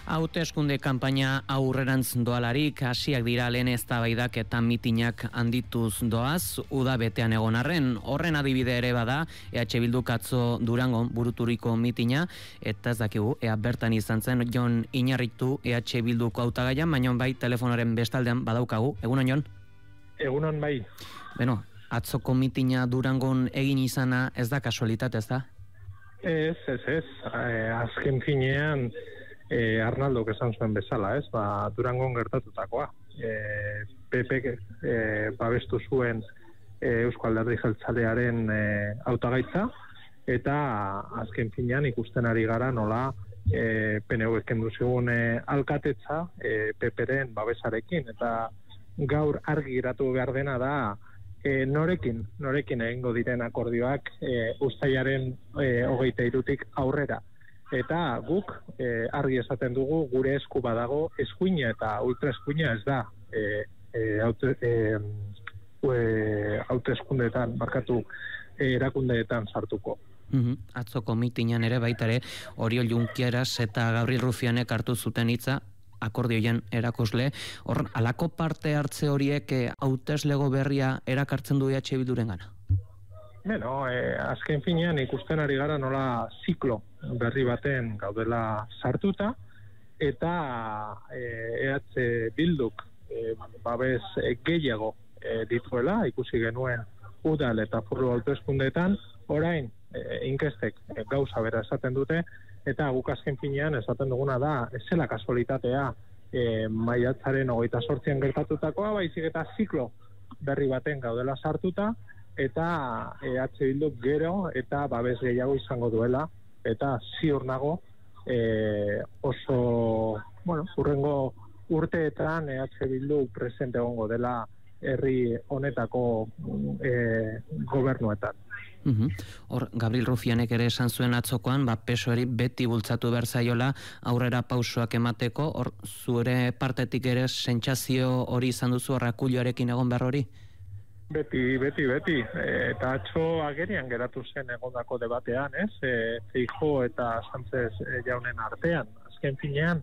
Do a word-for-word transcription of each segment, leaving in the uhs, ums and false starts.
Hauteskunde kanpaina aurrerantz doalarik hasiak dira lehen eztabaidak eta mitinak handituz doaz, uda betean egon arren. Horren adibide ere bada, E H Bilduk atzo Durangon buruturiko mitina, eta ez dakigu, ea bertan izan zen Jon Iñarritu E H Bilduko hautagaian, baina bai telefonoren bestaldean badaukagu. Egunon, Jon? Egunon, bai. Beno, atzoko mitina Durangon egin izana ez da kasualitate, ez da? Ez, ez, ez. Eh, azken finean, eh, Arnaldok esan zuen bezala, ez? Ba, Durangon gertatutakoa. Eh, P P eh, babestu zuen eh, Eusko Alderdi Jeltzalearen eh, hautagaitza, eta azken finean ikusten ari gara nola eh, P N V kendu zigun eh, alkatetza eh, P Pren babesarekin, eta gaur argi geratu behar dena da E, norekin, norekin egingo diren akordioak e, uztailaren e, hogeita hirutik aurrera. Eta guk e, argi esaten dugu gure esku badago eskuina eta ultra eskuina ez da e, e, haute, e, e, hauteskundeetan, markatu e, erakundeetan sartuko. Uhum. Atzoko mitinan ere baitare Oriol Junqueras eta Gabriel Rufianek hartu zuten hitza akordioien erakusle, hor, alako parte hartze horiek hauteslego berria erakartzen du E H Bilduren gana? Beno, eh, azken finean ikusten ari gara nola ziklo berri baten gaudela sartuta, eta eh, E H Bilduk eh, babes eh, gehiago eh, dituela, ikusi genuen udal eta foru hauteskundeetan, orain eh, inkestek eh, gauza bera esaten dute, eta guk azken finean esaten duguna da, ez zela kasualitatea e, maiatzaren hogeita zortzian gertatutakoa, baizik eta ziklo berri baten gaudela sartuta, eta E H Bilduk gero eta babes gehiago izango duela, eta ziur nago e, oso, bueno, urrengo urteetan E H Bildu presente egongo dela herri honetako e, gobernuetan. Uhum. Hor, Gabriel Rufianek ere esan zuen atzokoan, ba, P S O E-ri beti bultzatu behar zaiola aurrera pausoak emateko, hor, zure partetik ere sentsazio hori izan duzu Rakulloarekin egon behar hori? Beti, beti, beti. E, eta atzo agerian geratu zen egondako debatean, ez? E, Feijóo eta Sánchez jaunen artean. Azken finean,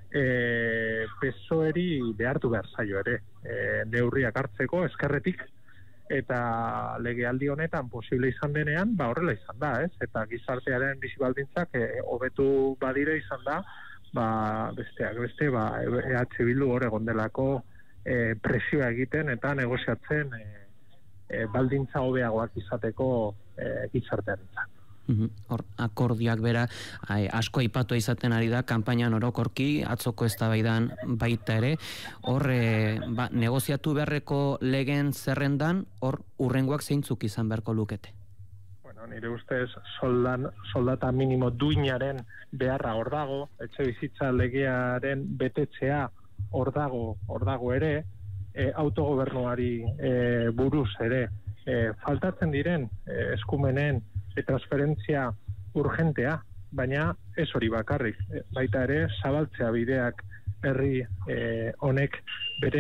e, P S O E-ri behartu behar zaio ere. E, neurriak hartzeko eskerretik, eta legealdi honetan posible izan denean, ba horrela izan da, ez? Eta gizartearen bizibaldintzak hobetu e, badire izan da, ba besteak beste, ba E H Bildu hor egon delako e, presioa egiten eta negoziatzen e, e, baldintza hobeagoak izateko e, gizartearentzat. Uhum. Hor, akordioak bera ai, asko aipatu izaten ari da kanpainan orokorki, atzoko eztabaidan baita ere, hor e, ba, negoziatu beharreko legen zerrendan, hor urrengoak zeintzuk izan beharko lukete? Bueno, nire ustez soldan, soldata minimo duinaren beharra hor dago, etxe bizitza legearen betetzea hor dago, hor dago ere, e, autogobernuari e, buruz ere, e, faltatzen diren e, eskumenen e, transferentzia urgentea, baina ez hori bakarrik, e, baita ere zabaltzea bideak herri e, honek bere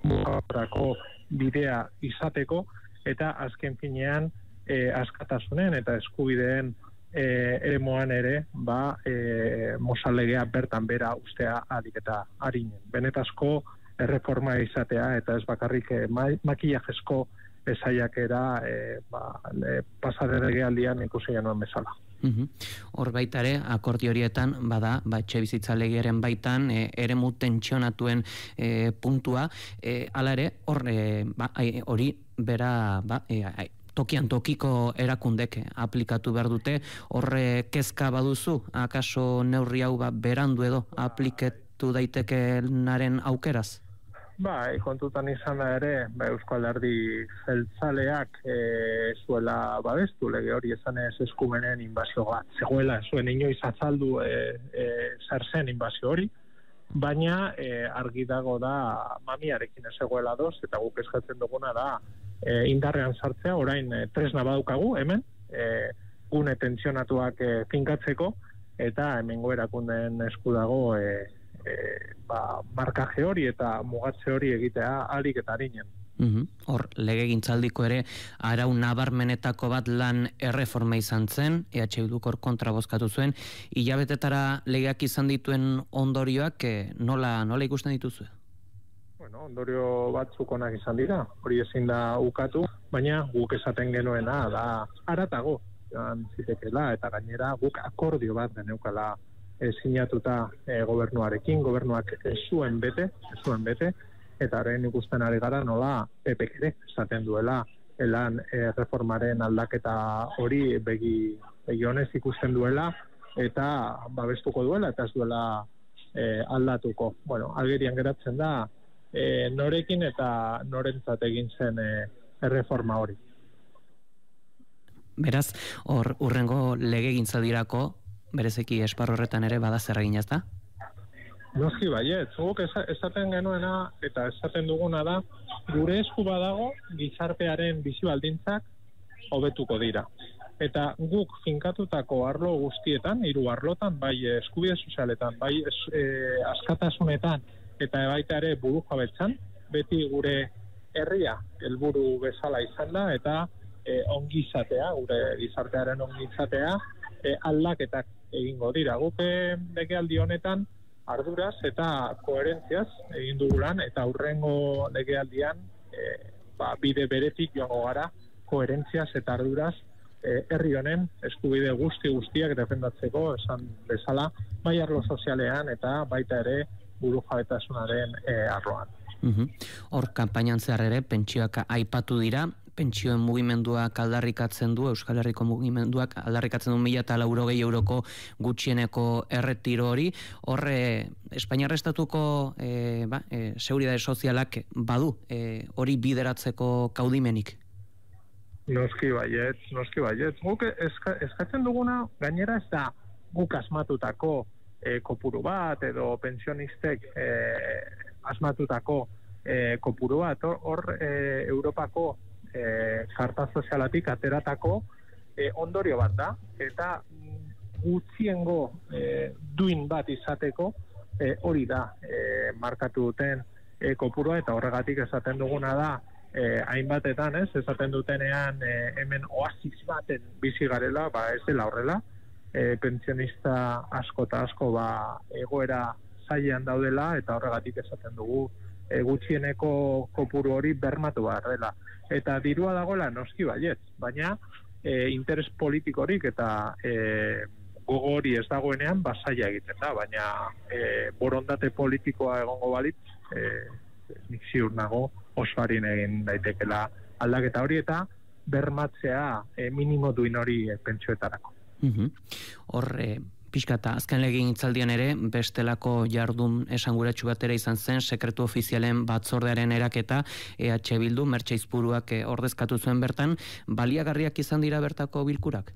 jurako bidea izateko, eta azken finean e, askatasunen eta eskubideen e, eremuan ere ba, e, Mozal-legea bertan bera ustea adik eta harinen. Benetazko erreforma izatea eta ez bakarrik e, ma makillajezko esaiakera e, ba, e, pasaren legealdian ikusi genuen bezala. Uhum. Hor baitare, akordio horietan, bada, ba, etxebizitza legearen baitan, e, eremu tentsionatuen e, puntua, e, ala ere, hor, e, ba, hori bera, ba, e, ai, tokian tokiko erakundek aplikatu behar dute, horre kezka baduzu, akaso neurri hau ba, berandu edo aplikatu daitekenaren aukeraz? Ba, kontutan izan da ere, ba, Eusko Alderdi Jeltzaleak e, zuela babestu lege hori esan ez eskumenen inbazioa. Zegoela, zuen inoiz azaldu e, e, zer zen inbazio hori, baina e, argi dago da mamiarekin ez egoela doz, eta guk eskatzen duguna da e, indarrean sartzea, orain e, tresna badaukagu hemen, e, gune tentsionatuak e, finkatzeko, eta hemengo erakundeen esku dago e, E, ba, markaje hori eta mugatze hori egitea alik eta harinen. Hor, legegintzaldiko ere arau nabarmenetako bat lan erreforma izan zen, E H Bilduk hor kontra bozkatu zuen, hilabetetara legeak izan dituen ondorioak nola, nola ikusten dituzu? Bueno, ondorio batzuk onak izan dira, hori ezin da ukatu, baina guk esaten genuena da haratago joan zitekeela, eta gainera guk akordio bat geneukala e, sinatuta e, gobernuarekin, gobernuak ez zuen bete, ez zuen bete, eta horrein ikusten ari gara nola P P ere esaten duela elan e, reformaren aldaketa hori begi, begi honez ikusten duela eta babestuko duela eta ez duela e, aldatuko. Bueno, agerian geratzen da e, norekin eta norentzat egin zen e, erreforma hori. Beraz, hor urrengo legegintzaldirako berezeki esparru horretan ere bada zer egin, ezta? Noski baiet, guk esaten genuena eta esaten duguna da, gure esku badago gizartearen bizi baldintzak hobetuko dira. Eta guk finkatutako arlo guztietan, hiru arlotan, bai eskubide sozialetan, bai es, e, askatasunetan eta baita ere burujabetzan, beti gure herria helburu bezala izan da eta e, ongizatea, gure gizartearen ongizatea e, aldaketak egingo dira. Guk legealdi honetan arduraz eta koherentziaz egin dugulan eta aurrengo legealdian e, ba, bide beretik joango gara koherentziaz eta arduraz e, herri honen eskubide guzti guztiak defendatzeko esan bezala bai arlo sozialean eta baita ere burujabetasunaren e, arloan. Uhum. Hor, kanpainan zehar ere pentsioak aipatu dira, pentsioen mugimenduak aldarrikatzen du, Euskal Herriko mugimenduak aldarrikatzen du mila eta laurogei euroko gutxieneko erretiro hori. Horre, Espainiar Estatuko e, ba, e, seguridade sozialak badu e, hori bideratzeko kaudimenik? Noski baiet, noski baiet. Guk eska, eskatzen duguna gainera ez da guk asmatutako e, kopuru bat edo pensionistek e, asmatutako e, kopuru bat. Hor e, Europako E, karta sozialatik ateratako e, ondorio bat da eta gutxiengo e, duin bat izateko e, hori da e, markatu duten e, kopurua eta horregatik esaten duguna da e, hainbatetan ez, esaten dutenean e, hemen oasis baten bizi garela, ba ez dela horrela e, pensionista asko eta asko ba, egoera zailean daudela eta horregatik esaten dugu e, gutxieneko kopuru hori bermatu behar dela. Eta dirua dagoela noski baiet, baina e, interes politikorik eta e, gogo hori ez dagoenean basaia egiten da, baina e, borondate politikoa egongo balitz, e, nik ziur nago oso harin egin daitekela aldaketa hori eta bermatzea e, minimo duin hori e, pentsioetarako. Uhum. Hor, e, pixkata, azken legin itzaldian ere, bestelako jardun esanguratsu bat ere izan zen, sekretu ofizialen batzordearen eraketa, E H Bildu, Mertxe Izpuruak ordezkatu zuen bertan, baliagarriak izan dira bertako bilkurak?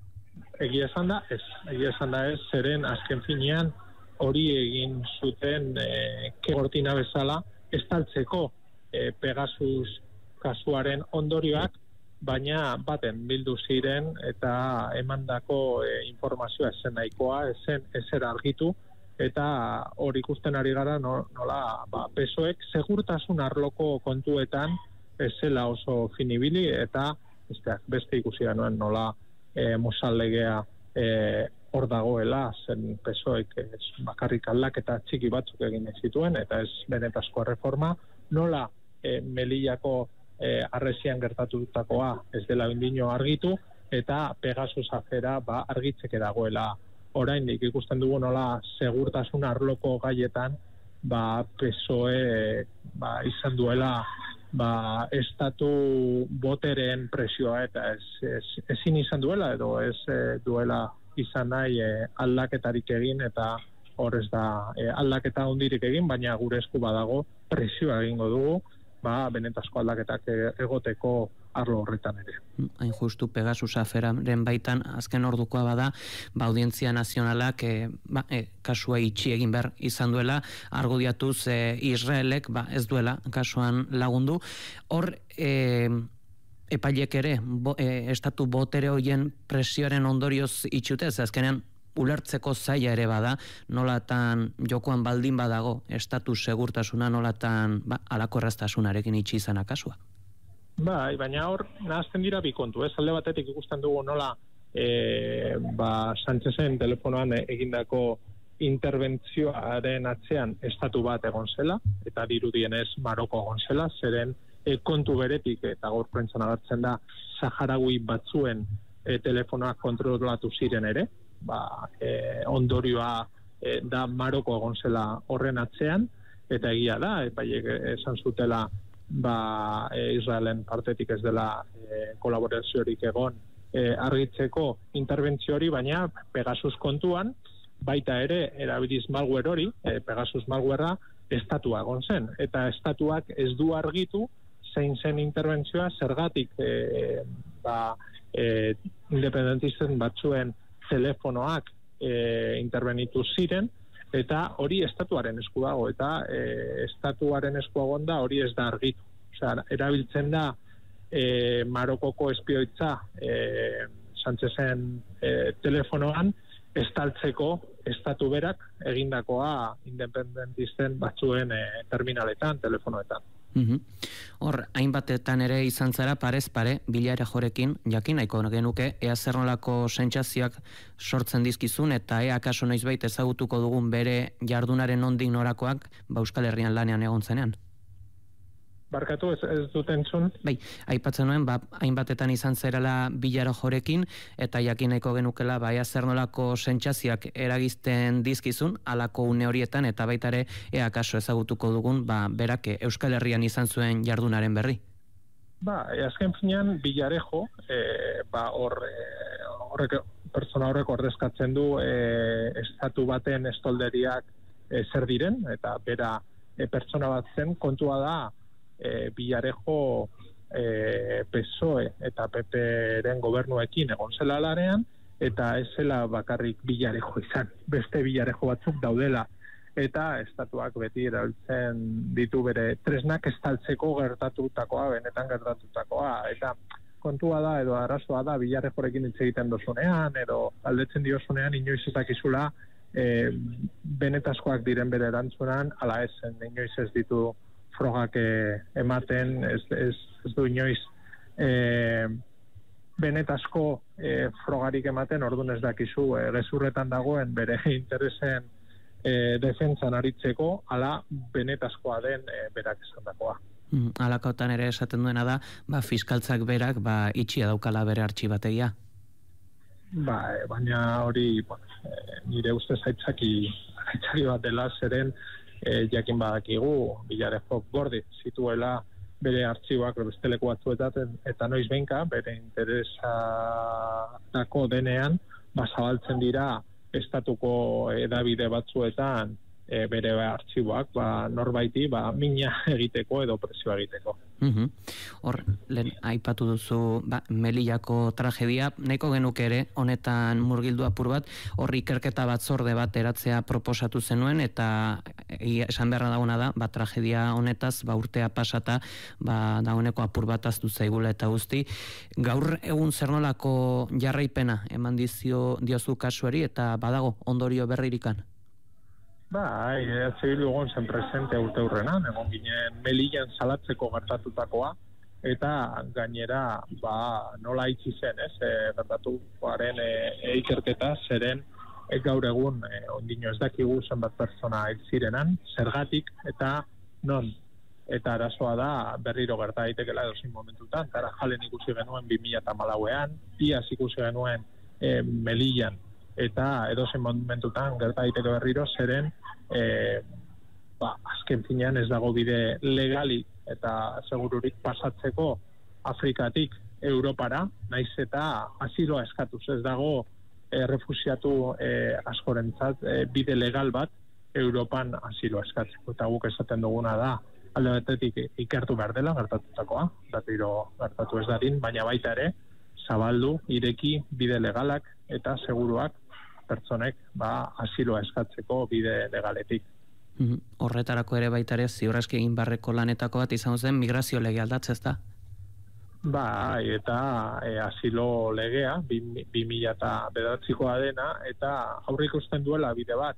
Egia esan da, ez. Egia esan da ez, zeren azken finean hori egin zuten e, kegortina bezala, estaltzeko e, Pegasus kasuaren ondorioak, baina baten bildu ziren eta emandako e, informazioa esen nahikoa, esen ezer argitu, eta hori ikusten ari gara no, nola ba, P S O ek segurtasun arloko kontuetan ez zela oso finibili, eta besteak, beste ikusi genuen nola e, Mozal legea e, hor dagoela, zen P S O ek bakarrik aldaketa txiki batzuk egin zituen, eta ez benetazko reforma, nola e, Melillako E, arresian gertatutakoa ez dela indino argitu eta Pegasus afera ba, argitzeke dagoela oraindik ikusten dugu nola segurtasun arloko gaietan ba, P S O E ba, izan duela ba, estatu boteren presioa eta ez, ez, ezin izan duela edo ez e, duela izan nahi e, aldaketarik egin eta hor ez da e, aldaketa hondirik egin, baina gure esku badago presioa egingo dugu ba, benetazko aldaketak egoteko arlo horretan ere. Hain justu Pegasus aferaren baitan, azken ordukoa bada, ba, Audientzia Nazionalak e, ba, e, kasua itxi egin behar izan duela, argudiatuz e, Israelek ba, ez duela kasuan lagundu. Hor, e, epailek ere, bo, e, estatu botere horien presioaren ondorioz itxutez, azkenean ulertzeko zaila ere bada, nolatan jokoan baldin badago, estatus segurtasuna nolatan ba, alako erraztasunarekin itxi izan akasua. Bai, baina hor, nahazten dira bi kontu, ez alde batetik ikusten dugu nola e, ba, Sánchezen telefonoan egindako interbentzioaren atzean estatu bat egon zela, eta dirudienez Maroko egon zela, zeren e, kontu beretik, eta gaur prentsan agertzen da, Saharaui batzuen e, telefonoak kontrolatu ziren ere, ba, e, ondorioa e, da Maroko egon zela horren atzean, eta egia da, epaiek esan zutela ba, e, Israelen partetik ez dela e, kolaboraziorik egon e, argitzeko interbentzio hori, baina Pegasus kontuan, baita ere erabiliz malware hori, e, Pegasus malwarea estatua egon zen, eta estatuak ez du argitu zein zen interbentzioa, zergatik e, ba, e, independentisten batzuen telefonoak e, interbenitu ziren, eta hori estatuaren esku dago, eta e, estatuaren esku da hori ez da argitu. Osea, erabiltzen da e, Marokoko espioitza e, Sánchezen e, telefonoan estaltzeko estatu berak egindakoa independentisten batzuen e, terminaletan, telefonoetan. Uhum. Hor, hainbatetan ere izan zara parez pare, bilare jorekin, jakin nahiko genuke, ea zer nolako sentsazioak sortzen dizkizun, eta ea akaso noizbait ezagutuko dugun bere jardunaren nondik norakoak, ba Euskal Herrian lanean egon zenean. Barkatu, ez, ez dut entzun? Bai, aipatzen nuen, ba, hainbatetan izan zerala bilaro jorekin, eta jakin nahiko genukela, ba, ea zer nolako sentsazioak eragizten dizkizun, alako une horietan, eta baita ere, ea akaso ezagutuko dugun, ba, berak Euskal Herrian izan zuen jardunaren berri. Ba, e, azken finean, Villarejo, e, ba, hor, e, horrek, pertsona horrek ordezkatzen du, e, estatu baten estolderiak e, zer diren, eta bera e, pertsona bat zen, kontua da, E, Villarejo e, P S O E eta P P-ren gobernuekin egon zela lanean, eta ez zela bakarrik Villarejo izan, beste Villarejo batzuk daudela, eta estatuak beti erabiltzen ditu bere tresnak estaltzeko gertatutakoa, benetan gertatutakoa, eta kontua da, edo arazoa da, Villarejorekin hitz egiten dozunean, edo aldetzen diozunean, inoiz ez dakizula e, benetazkoak diren bere erantzunan, ala ez, inoiz ez ditu frogak eh, ematen, ez, ez, ez du inoiz eh, benetazko eh, frogarik ematen, orduan ez dakizu eh, gezurretan dagoen bere interesen eh, defentsan aritzeko, ala benetazkoa den eh, berak esan dakoa. Mm, alakautan ere esaten duena da, ba, fiskaltzak berak ba, itxia daukala bere artxibategia. Ba, e, baina hori bueno, e, nire ustez aitzaki, aitzaki bat dela, zeren E, jakin badakigu, Villarejok gorde zituela bere artxiboak beste leku batzuetan, eta noiz behinka, bere interesatako denean, ba, zabaltzen dira estatuko edabide batzuetan e, bere artxiboak, ba, norbaiti, ba, mina egiteko edo presioa egiteko. Uhum. Hor, lehen aipatu duzu ba, Melillako tragedia, nahiko genuke ere, honetan murgildu apur bat, hor ikerketa batzorde bat eratzea proposatu zenuen, eta e, esan beharra dagoena da, ba, tragedia honetaz, ba, urtea pasata, ba, dagoeneko apur bat aztu zaigula eta guzti. Gaur egun zer nolako jarraipena eman dizio diozu kasuari, eta badago ondorio berririkan? Ba, e H Bildu egon zen presente urte hurrenan, egon ginen Melillan salatzeko gertatutakoa, eta gainera, ba, nola itxi zen, ez, e, gertatuaren e, ikerketa, zeren e, gaur egun, e, ondino ez dakigu zenbat pertsona hil zirenan, zergatik, eta non, eta arazoa da berriro gerta daitekela edozin momentutan, eta jalen ikusi genuen bi mila hamalauean, iaz ikusi genuen e, Melillan, eta edozen momentutan gerta daiteke berriro, zeren e, ba, azken finean ez dago bide legali eta segururik pasatzeko Afrikatik Europara, naiz eta asiloa eskatuz, ez dago e, refusiatu e, askorentzat e, bide legal bat Europan asiloa eskatzeko, eta guk esaten duguna da alde batetik ikertu behar dela gertatutakoa, datiro gertatu ez dadin, baina baita ere zabaldu, ireki bide legalak eta seguruak pertsonek ba, asiloa eskatzeko bide legaletik. Mm-hmm. Horretarako ere baita ere ziurraski egin barreko lanetako bat izan zen migrazio lege aldatze, ez da? Bai, eta e, asilo legea, bi mila eta bederatzikoa dena, eta aurre ikusten duela bide bat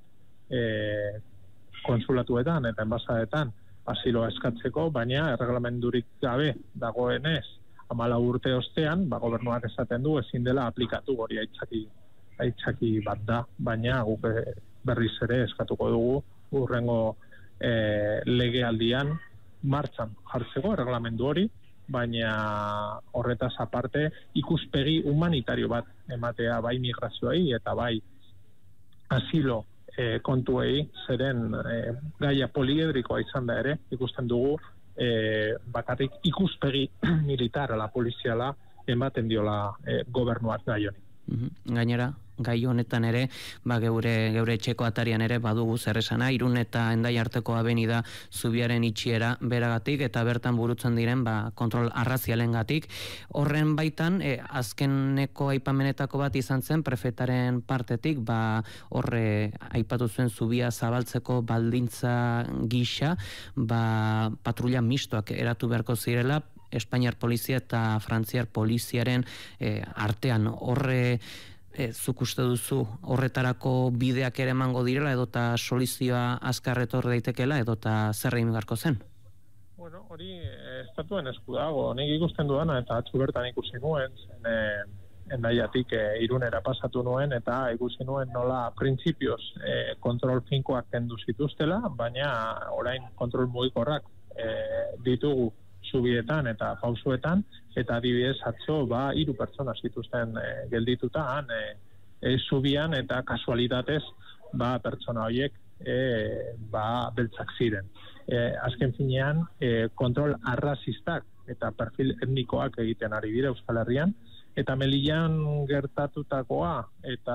e, konsulatuetan eta enbasadetan asiloa eskatzeko, baina erreglamendurik gabe dagoenez, hamalau urte ostean, ba, gobernuak esaten du ezin dela aplikatu, hori aitzaki, aitzaki bat da, baina guk berriz ere eskatuko dugu urrengo e, legealdian martxan jartzeko erreglamendu hori, baina horretaz aparte ikuspegi humanitario bat ematea bai migrazioei eta bai asilo e, kontuei, zeren e, gaia poliedrikoa izan da ere, ikusten dugu e, bakarrik ikuspegi militar ala poliziala ematen diola e, gobernuak gai honi. Gainera, gai honetan ere, ba, geure, geure etxeko atarian ere badugu zer esana, Irun eta Endai arteko abenida zubiaren itxiera beragatik eta bertan burutzen diren ba, kontrol arrazialengatik. Horren baitan, e, azkeneko aipamenetako bat izan zen prefetaren partetik, ba, horre aipatu zuen zubia zabaltzeko baldintza gisa, ba, patrulla mistoak eratu beharko zirela, Espainiar polizia eta Frantziar poliziaren e, artean horre e, zuk uste duzu horretarako bideak ere emango direla edota solizioa azkar etor daitekela edota zer egin beharko zen? Bueno, hori estatuen esku dago, nik ikusten dudana eta atzu bertan ikusi nuen, zen e, Endaiatik e, Irunera pasatu nuen eta ikusi nuen nola printzipioz e, kontrol finkoak kendu zituztela, baina orain kontrol mugikorrak e, ditugu zubietan eta pausuetan, eta adibidez atzo ba hiru pertsona zituzten e, geldituta han e, e, zubian eta kasualitatez ba pertsona horiek e, ba beltzak ziren. E, azken finean e, kontrol arrazistak eta perfil etnikoak egiten ari dira Euskal Herrian, eta Melillan gertatutakoa eta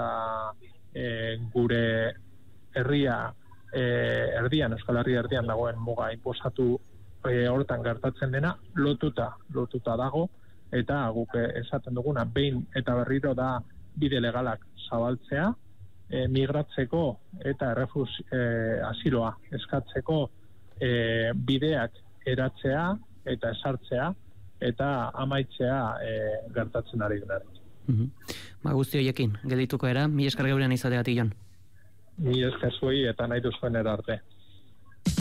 e, gure herria e, erdian, Euskal Herria erdian dagoen muga inposatu E, hortan gertatzen dena lotuta lotuta dago, eta guk esaten duguna behin eta berriro da bide legalak zabaltzea, e, migratzeko eta errefus e, asiloa eskatzeko e, bideak eratzea eta esartzea eta amaitzea e, gertatzen ari dena. Mm-hmm. Ba, guzti horiekin, geldituko era, mi esker geurean izateagatik, Jon. Mi esker zuei eta nahi duzuen era arte.